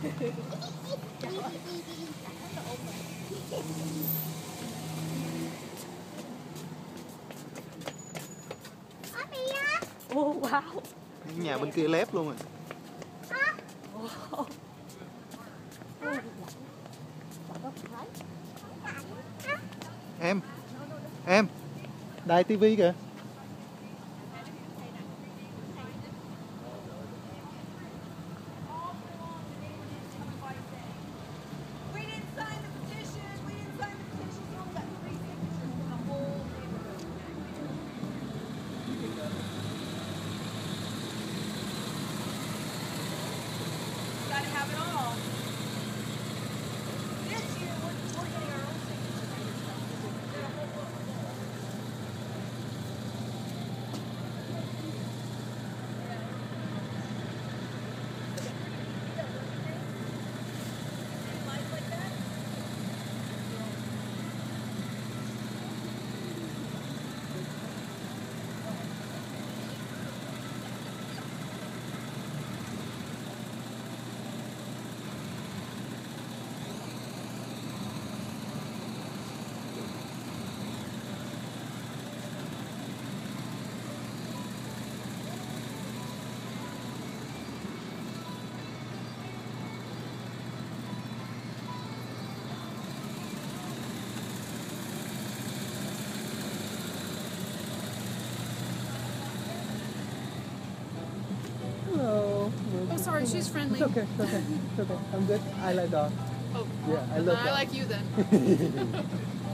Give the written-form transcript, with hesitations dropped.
Oh wow. Nhà bên kia lép luôn à. Em đài tivi kìa. Have it all. This year we're getting our own signature. Hello. Oh, sorry, she's friendly. It's okay, it's okay, it's okay. I'm good. I like dog. Oh, yeah, I love I dog. like you then.